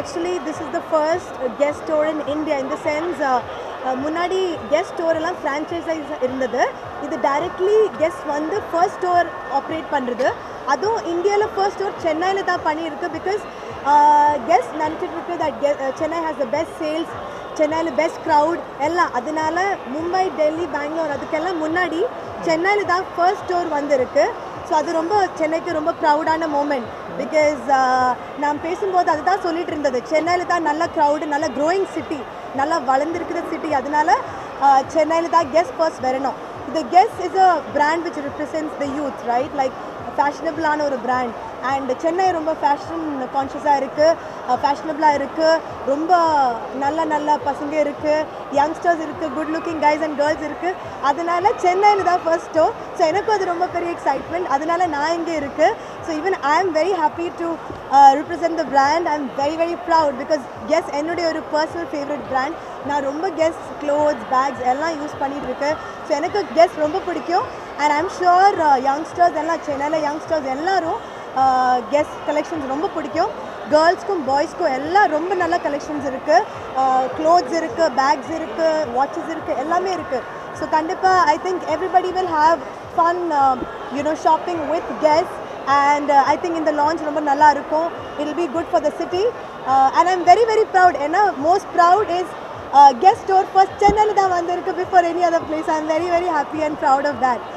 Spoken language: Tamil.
actually this is the first guest store in India in the sense முன்னாடி guest store எல்லாம் franchise இருந்தது. இது directly guest வந்து first store operate பண்றது. அதுவும் இந்தியால first store சென்னையில தான் பண்ணியிருக்கு because guest நினைச்சிட்டு இருக்கு that Chennai has the best sales, சென்னையில பெஸ்ட் க்ரௌட் எல்லாம். அதனால மும்பை, டெல்லி, பெங்களூர் அதுக்கெல்லாம் முன்னாடி சென்னையில் தான் ஃபர்ஸ்ட் ஸ்டோர் வந்திருக்கு. ஸோ அது ரொம்ப சென்னைக்கு ரொம்ப ப்ரௌடான மூமெண்ட். பிகாஸ் நான் பேசும்போது அதுதான் சொல்லிட்டு இருந்தது, சென்னையில் தான் நல்ல க்ரௌடு, நல்ல க்ரோயிங் சிட்டி, நல்லா வளர்ந்துருக்கிற சிட்டி. அதனால சென்னையில் தான் கெஸ் ஃபர்ஸ்ட் வரணும். The Guess is a brand which represents the youth, right? Like ஃபேஷனபிளான ஒரு பிராண்ட். அண்ட் சென்னை ரொம்ப ஃபேஷன் கான்ஷியஸாக இருக்குது, ஃபேஷனபிளாக இருக்குது, ரொம்ப நல்ல நல்ல பசங்க இருக்குது, யங்ஸ்டர்ஸ் இருக்குது, good looking guys and girls இருக்குது. அதனால சென்னையில் தான் ஃபர்ஸ்ட் ஸ்டோர். ஸோ எனக்கும் அது ரொம்ப பெரிய எக்ஸைட்மெண்ட். அதனால நான் இங்கே இருக்குது. So even I am very happy to represent the brand. I am very very proud because Guess என்னுடைய ஒரு பர்சனல் ஃபேவரட் பிராண்ட். நான் ரொம்ப Guess க்ளோத்ஸ், பேக்ஸ் எல்லாம் யூஸ் பண்ணிட்டு இருக்கேன். ஸோ எனக்கு Guess ரொம்ப பிடிக்கும். And I am sure youngsters எல்லாம் சென்னையில் யங்ஸ்டர்ஸ் எல்லோரும் Guess கலெக்ஷன்ஸ் ரொம்ப பிடிக்கும். கேர்ள்ஸ்க்கும் பாய்ஸ்க்கும் எல்லாம் ரொம்ப நல்ல கலெக்ஷன்ஸ் இருக்குது. க்ளோத்ஸ் இருக்குது, பேக்ஸ் இருக்குது, வாட்சஸ் இருக்குது, எல்லாமே இருக்குது. ஸோ கண்டிப்பாக I think everybody will have fun shopping with Guess. And I think in the launch ரொம்ப நல்லா இருக்கும். It will be good for the city. And I'm very very proud. ஏன்னா most proud is Guess store first சென்னையில் தான் வந்திருக்கு before any other place. I'm very very happy and proud of that.